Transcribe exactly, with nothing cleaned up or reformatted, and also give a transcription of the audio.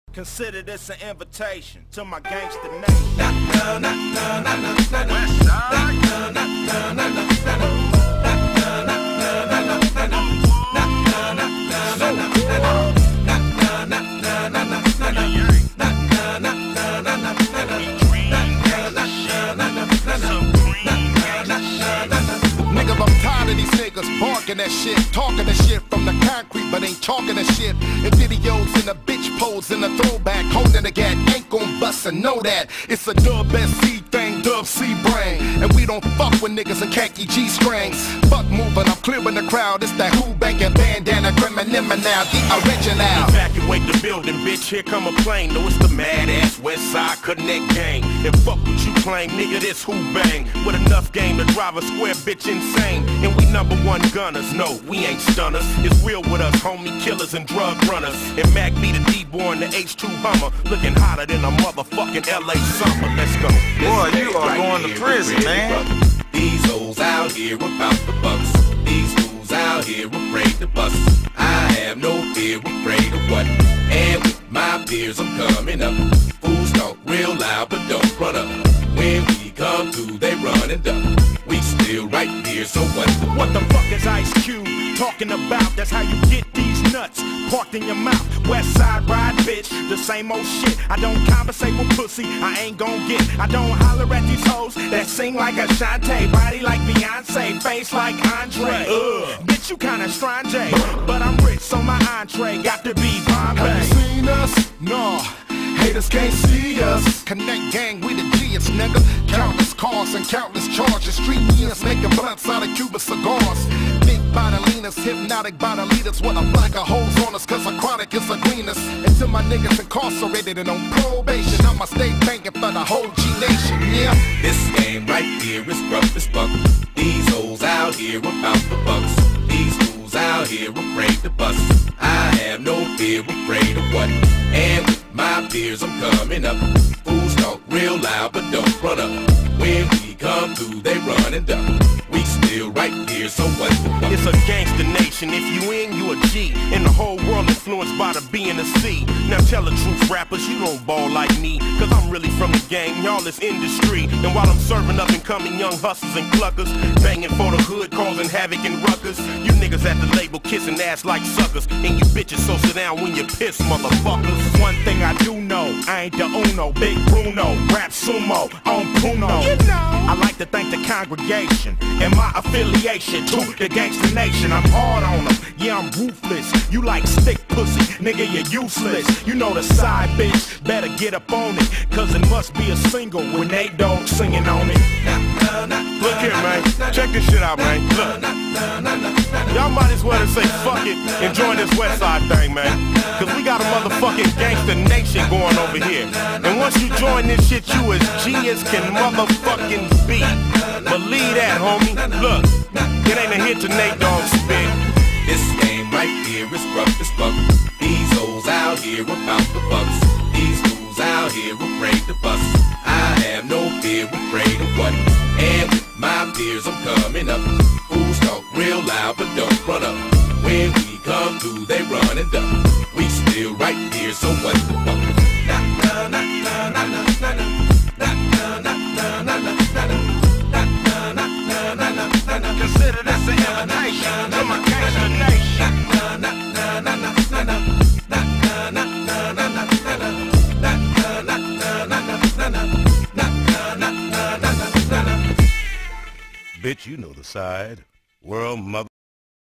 Consider this an invitation to my gangster nation. Niggas, I'm tired of these niggas barking that shit, talking that shit from the concrete, but ain't talking that shit. And videos in the bitch pose in the throwback, holding the gat, ain't gon' bust and know that. It's a dub S C thing, dub C brain, and we don't fuck with niggas in khaki G strings. Fuck moving, I'm clearing the crowd. It's that who banking bandana, criminal now, the original. Evacuate the building, bitch. Here come a plane. No, it's the mad ass West Side Connect gang. And fuck what you claim, nigga. This who bang with enough game to drive a square bitch insane. And we number one gunners. No, we ain't stunners. It's real with us, homie killers and drug runners. And Mac be the D-boy in the H two Hummer, looking hotter than a motherfucking L A summer. Let's go. Boy, you are going to prison, man. These hoes out here about the bucks. These fools out here afraid to bust. I have no fear, afraid of what? And with my peers I'm coming up. Fools talk real loud but don't run up. When we come through they run and duck. We still right here, so what? What the fuck is Ice Cube talking about? That's how you get these nuts parked in your mouth. West Side ride, bitch, the same old shit. I don't conversate with pussy, I ain't gon' get. I don't holler at these hoes that sing like Ashanti, body like Beyonce, face like Andre. Ugh. Bitch, you kinda strange, but I'm rich, so my entree got to be Bombay. Have you seen us? No. Haters can't see us. Connect gang, we the G's, nigga. Countless cars and countless charges. Street years making blunts out of Cuban cigars. Big bodilinas, hypnotic bodilitas. When I black a hose on us, cause a chronic is a greenest. And to my niggas incarcerated and on probation, I'ma stay banking for the whole G Nation, yeah. This game right here is rough as fuck. These hoes out here about the bucks. These fools out here afraid to bust. I have no fear, afraid of what? And with my peers I'm coming up. Fools talk real loud but don't run up. When we come through they run and duck. We still right here, so what the fuck? It's a gangster nation. If you in, you a G. And the whole world influenced by the B and the C. Now tell the truth, rappers, you don't ball like me. Cause I'm really from the game, y'all is industry. And while I'm serving up and coming young hustlers and cluckers, banging for the hood, causing havoc and ruckus, you niggas at the label kissing ass like suckers. And you bitches so sit down when you piss, motherfuckers. One thing I do know, I ain't the Uno, Big Bruno, rap sumo, on Puno. You know. I like to thank the congregation and my affiliation to the gangster nation. I'm hard on them, yeah I'm ruthless. You like stick pussy, nigga you're useless. You know the side bitch, better get up on it. Cause it must be a single when they don't singing on it. Look here, man. Check this shit out, man. Look. Y'all might as well say fuck it and join this West Side thing, man. Cause we got a motherfucking gangster nation going over here. And once you join this shit, you as G as can motherfucking be. Believe that, homie. Look, it ain't a hit to Nate Dogg spit. This game right here is rough as fuck. These hoes out here about the bucks. These fools out here afraid to bust. I have no fear, afraid of what? And with my peers I'm coming up. Fools talk real loud but don't run up. When we come through they run and duck. We still right here, so what the fuck? Na na na na na na na na na na na na na. Consider this an invitation to my gangster nation. Bitch, you know the side. World mother.